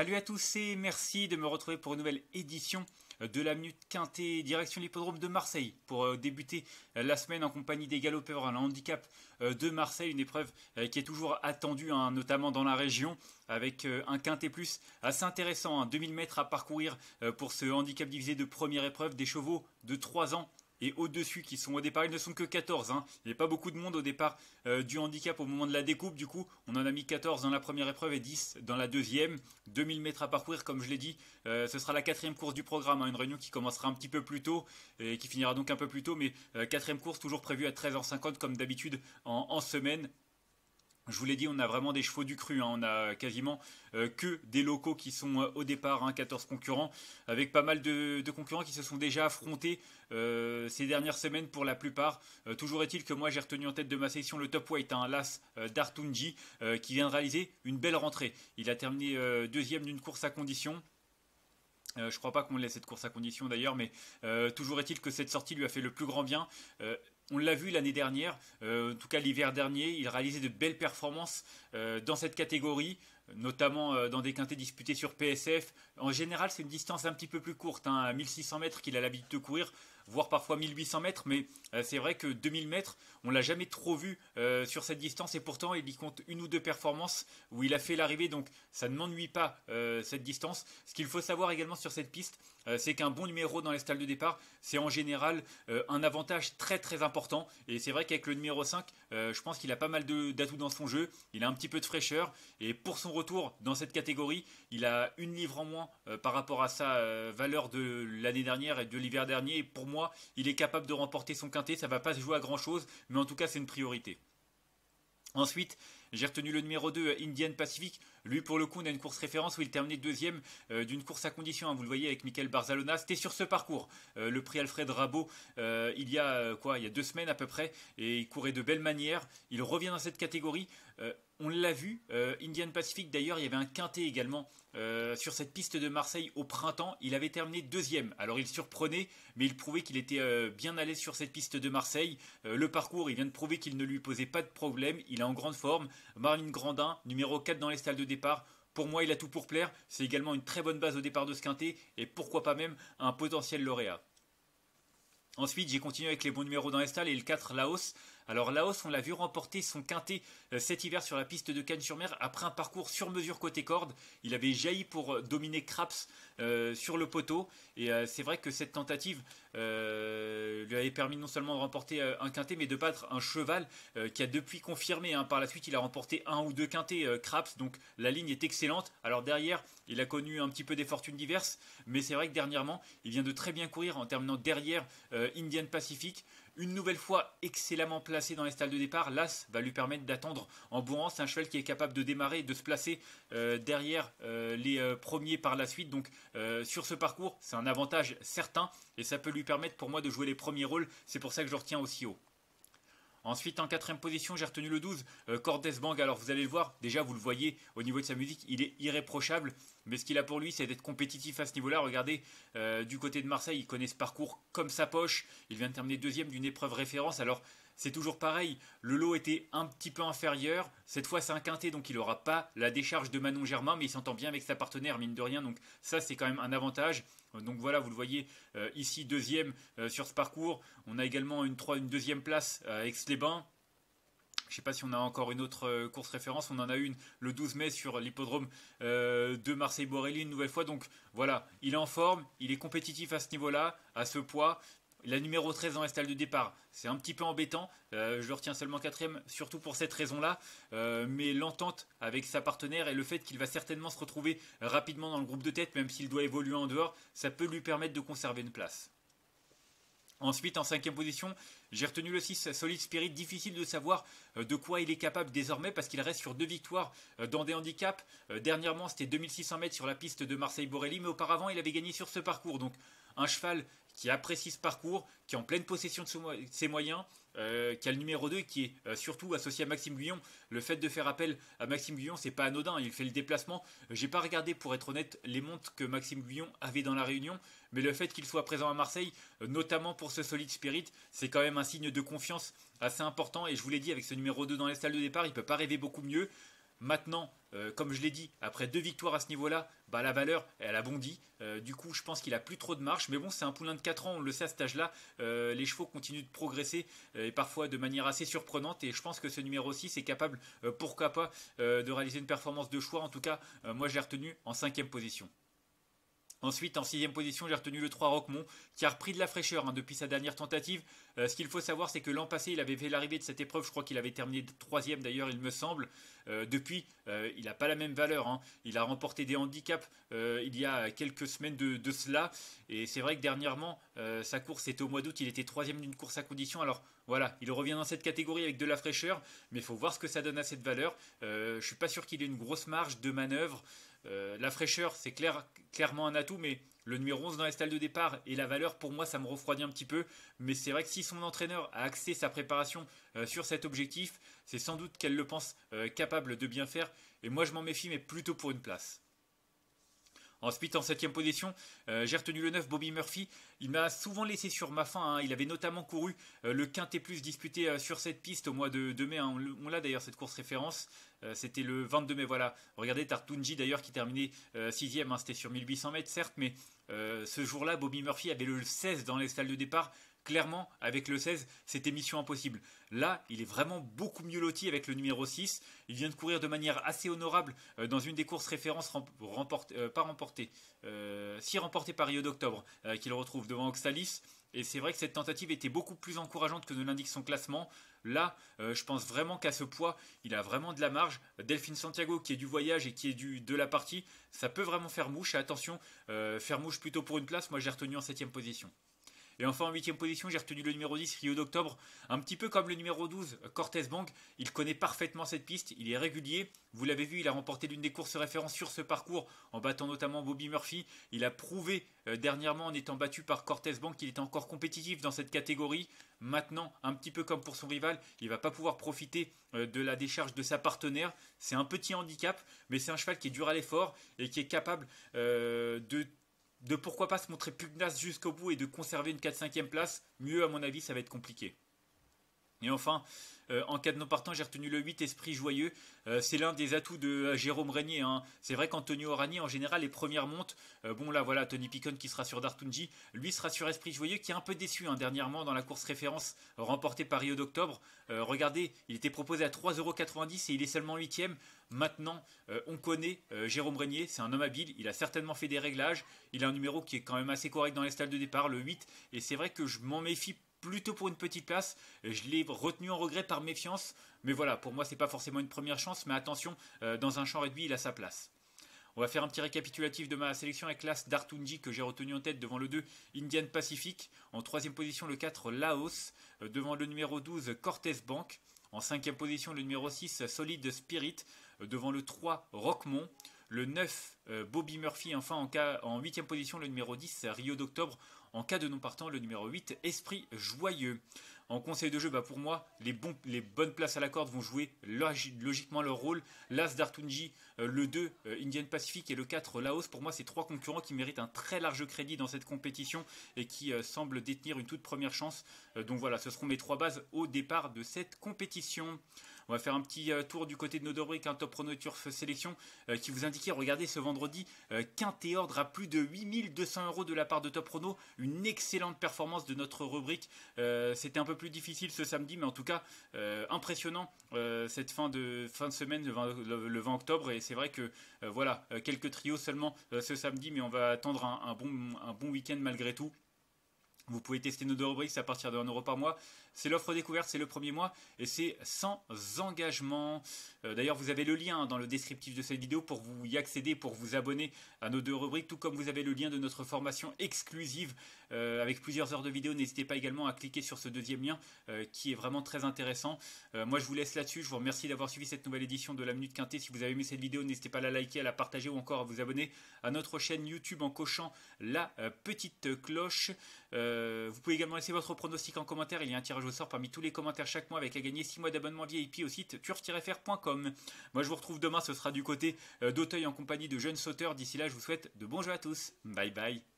Salut à tous et merci de me retrouver pour une nouvelle édition de la Minute Quintet, direction l'hippodrome de Marseille pour débuter la semaine en compagnie des galopeurs à le handicap de Marseille, une épreuve qui est toujours attendue, notamment dans la région, avec un Quintet plus assez intéressant, 2000 mètres à parcourir pour ce handicap divisé de première épreuve, des chevaux de 3 ans. Et au-dessus qui sont au départ, ils ne sont que 14. Il n'y a pas beaucoup de monde au départ du handicap au moment de la découpe. Du coup, on en a mis 14 dans la première épreuve et 10 dans la deuxième. 2000 mètres à parcourir, comme je l'ai dit. Ce sera la quatrième course du programme. Une réunion qui commencera un petit peu plus tôt et qui finira donc un peu plus tôt. Mais quatrième course toujours prévue à 13h50 comme d'habitude en semaine. Je vous l'ai dit, on a vraiment des chevaux du cru. On a quasiment que des locaux qui sont au départ, 14 concurrents, avec pas mal de concurrents qui se sont déjà affrontés ces dernières semaines pour la plupart. Toujours est-il que moi j'ai retenu en tête de ma section le top weight, l'As d'Artunji, qui vient de réaliser une belle rentrée. Il a terminé deuxième d'une course à condition. Je crois pas qu'on laisse cette course à condition d'ailleurs, mais toujours est-il que cette sortie lui a fait le plus grand bien. On l'a vu l'année dernière, en tout cas l'hiver dernier, il réalisait de belles performances dans cette catégorie, notamment dans des quintets disputés sur PSF. En général, c'est une distance un petit peu plus courte, à 1600 mètres qu'il a l'habitude de courir, voire parfois 1800 mètres, mais c'est vrai que 2000 mètres, on l'a jamais trop vu sur cette distance, et pourtant il y compte une ou deux performances où il a fait l'arrivée, donc ça ne m'ennuie pas cette distance. Ce qu'il faut savoir également sur cette piste, c'est qu'un bon numéro dans les stalles de départ, c'est en général un avantage très très important, et c'est vrai qu'avec le numéro 5, je pense qu'il a pas mal d'atouts dans son jeu, il a un petit peu de fraîcheur, et pour son retour dans cette catégorie, il a une livre en moins par rapport à sa valeur de l'année dernière et de l'hiver dernier, et pour moi, il est capable de remporter son quintet. Ça ne va pas se jouer à grand chose, mais en tout cas c'est une priorité. Ensuite, j'ai retenu le numéro 2, Indian Pacific. Lui, pour le coup, on a une course référence où il terminait deuxième d'une course à condition. Vous le voyez avec Michael Barzalona. C'était sur ce parcours, le prix Alfred Rabot, il y a 2 semaines à peu près. Et il courait de belle manière. Il revient dans cette catégorie. On l'a vu, Indian Pacific d'ailleurs, il y avait un quintet également sur cette piste de Marseille au printemps. Il avait terminé deuxième. Alors il surprenait, mais il prouvait qu'il était bien à l'aise sur cette piste de Marseille. Le parcours, il vient de prouver qu'il ne lui posait pas de problème. Il est en grande forme. Marvin Grandin, numéro 4 dans les stalles de départ. Pour moi, il a tout pour plaire. C'est également une très bonne base au départ de ce quintet. Et pourquoi pas même un potentiel lauréat. Ensuite, j'ai continué avec les bons numéros dans les stalles et le 4, Laos. Alors Laos, on l'a vu remporter son quintet cet hiver sur la piste de Cannes-sur-Mer après un parcours sur mesure côté corde. Il avait jailli pour dominer Craps sur le poteau. Et c'est vrai que cette tentative lui avait permis non seulement de remporter un quintet, mais de battre un cheval qui a depuis confirmé. Par la suite, il a remporté un ou deux quintets Craps. Donc la ligne est excellente. Alors derrière, il a connu un petit peu des fortunes diverses. Mais c'est vrai que dernièrement, il vient de très bien courir en terminant derrière Indian Pacific. Une nouvelle fois excellemment placé dans les stalles de départ, l'As va lui permettre d'attendre en bourrant. C'est un cheval qui est capable de démarrer et de se placer derrière les premiers par la suite. Donc sur ce parcours, c'est un avantage certain et ça peut lui permettre pour moi de jouer les premiers rôles. C'est pour ça que je le retiens aussi haut. Ensuite, en quatrième position, j'ai retenu le 12, Cordes Bang. Alors, vous allez le voir, déjà, vous le voyez, au niveau de sa musique, il est irréprochable. Mais ce qu'il a pour lui, c'est d'être compétitif à ce niveau-là. Regardez, du côté de Marseille, il connaît ce parcours comme sa poche. Il vient de terminer deuxième d'une épreuve référence. Alors, c'est toujours pareil, le lot était un petit peu inférieur. Cette fois, c'est un quintet, donc il n'aura pas la décharge de Manon Germain, mais il s'entend bien avec sa partenaire, mine de rien. Donc ça, c'est quand même un avantage. Donc voilà, vous le voyez ici, deuxième sur ce parcours. On a également une deuxième place à Aix-les-Bains. Je ne sais pas si on a encore une autre course référence. On en a une le 12 mai sur l'hippodrome de Marseille-Borelli une nouvelle fois. Donc voilà, il est en forme, il est compétitif à ce niveau-là, à ce poids. La numéro 13 dans la stalle de départ, c'est un petit peu embêtant. Je le retiens seulement quatrième, surtout pour cette raison-là. Mais l'entente avec sa partenaire et le fait qu'il va certainement se retrouver rapidement dans le groupe de tête, même s'il doit évoluer en dehors, ça peut lui permettre de conserver une place. Ensuite, en cinquième position, j'ai retenu le 6, Solid Spirit. Difficile de savoir de quoi il est capable désormais parce qu'il reste sur 2 victoires dans des handicaps. Dernièrement, c'était 2600 mètres sur la piste de Marseille-Borelli, mais auparavant, il avait gagné sur ce parcours. Donc, un cheval qui apprécie ce parcours, qui est en pleine possession de ses moyens, qui a le numéro 2 et qui est surtout associé à Maxime Guyon. Le fait de faire appel à Maxime Guyon, c'est pas anodin, il fait le déplacement. J'ai pas regardé, pour être honnête, les montes que Maxime Guyon avait dans la Réunion, mais le fait qu'il soit présent à Marseille, notamment pour ce Solid Spirit, c'est quand même un signe de confiance assez important. Et je vous l'ai dit, avec ce numéro 2 dans les stalles de départ, il peut pas rêver beaucoup mieux. Maintenant, comme je l'ai dit, après 2 victoires à ce niveau-là, bah, la valeur, elle a bondi. Du coup, je pense qu'il a plus trop de marche. Mais bon, c'est un poulain de 4 ans, on le sait à cet âge-là. Les chevaux continuent de progresser et parfois de manière assez surprenante. Et je pense que ce numéro 6 est capable, pourquoi pas, de réaliser une performance de choix. En tout cas, moi, je l'ai retenu en 5e position. Ensuite, en 6e position, j'ai retenu le 3 Roquemont, qui a repris de la fraîcheur depuis sa dernière tentative. Ce qu'il faut savoir, c'est que l'an passé, il avait fait l'arrivée de cette épreuve. Je crois qu'il avait terminé 3e d'ailleurs, il me semble. Depuis, il n'a pas la même valeur. Il a remporté des handicaps il y a quelques semaines de cela. Et c'est vrai que dernièrement, sa course était au mois d'août. Il était 3e d'une course à condition. Alors voilà, il revient dans cette catégorie avec de la fraîcheur. Mais il faut voir ce que ça donne à cette valeur. Je ne suis pas sûr qu'il ait une grosse marge de manœuvre. La fraîcheur, c'est clairement un atout, mais le numéro 11 dans les stalles de départ et la valeur, pour moi, ça me refroidit un petit peu. Mais c'est vrai que si son entraîneur a axé sa préparation sur cet objectif, c'est sans doute qu'elle le pense capable de bien faire. Et moi, je m'en méfie, mais plutôt pour une place. Ensuite, en 7e position, j'ai retenu le 9, Bobby Murphy. Il m'a souvent laissé sur ma faim. Il avait notamment couru le Quintet Plus disputé sur cette piste au mois de mai. On l'a d'ailleurs, cette course référence. C'était le 22 mai, voilà. Regardez Tartunji d'ailleurs qui terminait 6e. C'était sur 1800 mètres, certes, mais ce jour-là, Bobby Murphy avait le 16 dans les stalles de départ. Clairement, avec le 16, c'était mission impossible. Là, il est vraiment beaucoup mieux loti avec le numéro 6. Il vient de courir de manière assez honorable dans une des courses références remportée par Rio d'Octobre, qu'il retrouve devant Oxalis. Et c'est vrai que cette tentative était beaucoup plus encourageante que ne l'indique son classement. Là, je pense vraiment qu'à ce poids, il a vraiment de la marge. Delphine Santiago, qui est du voyage et qui est de la partie, ça peut vraiment faire mouche. Et attention, faire mouche plutôt pour une place. Moi, j'ai retenu en 7e position. Et enfin, en 8e position, j'ai retenu le numéro 10, Rio d'Octobre. Un petit peu comme le numéro 12, Cortez Bank. Il connaît parfaitement cette piste, il est régulier. Vous l'avez vu, il a remporté l'une des courses références sur ce parcours, en battant notamment Bobby Murphy. Il a prouvé dernièrement, en étant battu par Cortez Bank, qu'il était encore compétitif dans cette catégorie. Maintenant, un petit peu comme pour son rival, il ne va pas pouvoir profiter de la décharge de sa partenaire. C'est un petit handicap, mais c'est un cheval qui est dur à l'effort et qui est capable de pourquoi pas se montrer pugnace jusqu'au bout et de conserver une 4-5e place. Mieux, à mon avis, ça va être compliqué. Et enfin, en cas de non partant, j'ai retenu le 8, Esprit Joyeux. C'est l'un des atouts de Jérôme Régnier. C'est vrai qu'Antonio Orani, en général, les premières montes. Bon, là, voilà, Tony Picon qui sera sur Dartunji. Lui sera sur Esprit Joyeux, qui est un peu déçu dernièrement dans la course référence remportée par Rio d'Octobre. Regardez, il était proposé à 3,90 € et il est seulement 8e. Maintenant, on connaît Jérôme Régnier, c'est un homme habile, il a certainement fait des réglages, il a un numéro qui est quand même assez correct dans les stalles de départ, le 8, et c'est vrai que je m'en méfie plutôt pour une petite place, je l'ai retenu en regret par méfiance, mais voilà, pour moi c'est pas forcément une première chance, mais attention, dans un champ réduit, il a sa place. On va faire un petit récapitulatif de ma sélection avec l'As Dartunji que j'ai retenu en tête devant le 2 Indian Pacific, en 3e position le 4 Laos, devant le numéro 12 Cortez Bank, en 5e position le numéro 6 Solid Spirit, devant le 3 Roquemont, le 9 Bobby Murphy, enfin en 8e position le numéro 10 Rio d'Octobre, en cas de non partant le numéro 8 Esprit Joyeux. En conseil de jeu, pour moi, les bonnes places à la corde vont jouer logiquement leur rôle. L'As Dartunji, le 2 Indian Pacific et le 4 Laos, pour moi, c'est 3 concurrents qui méritent un très large crédit dans cette compétition et qui semblent détenir une toute première chance. Donc voilà, ce seront mes 3 bases au départ de cette compétition. On va faire un petit tour du côté de nos deux rubriques, un Top Prono Turf Sélection qui vous indiquait, regardez ce vendredi, quintet ordre à plus de 8200 € de la part de Top Prono. Une excellente performance de notre rubrique. C'était un peu plus difficile ce samedi, mais en tout cas impressionnant cette fin de semaine, le 20 octobre. Et c'est vrai que voilà, quelques trios seulement ce samedi, mais on va attendre un bon week-end malgré tout. Vous pouvez tester nos deux rubriques, c'est à partir de 1 € par mois. C'est l'offre découverte, c'est le premier mois et c'est sans engagement. D'ailleurs, vous avez le lien dans le descriptif de cette vidéo pour vous y accéder, pour vous abonner à nos deux rubriques, tout comme vous avez le lien de notre formation exclusive avec plusieurs heures de vidéo. N'hésitez pas également à cliquer sur ce deuxième lien qui est vraiment très intéressant. Moi, je vous laisse là-dessus. Je vous remercie d'avoir suivi cette nouvelle édition de la Minute Quintet. Si vous avez aimé cette vidéo, n'hésitez pas à la liker, à la partager ou encore à vous abonner à notre chaîne YouTube en cochant la petite cloche. Vous pouvez également laisser votre pronostic en commentaire. Il y a un tirage au sort parmi tous les commentaires chaque mois avec à gagner 6 mois d'abonnement VIP au site turf-fr.com. Moi je vous retrouve demain, ce sera du côté d'Auteuil en compagnie de jeunes sauteurs. D'ici là, je vous souhaite de bons jeux à tous. Bye bye.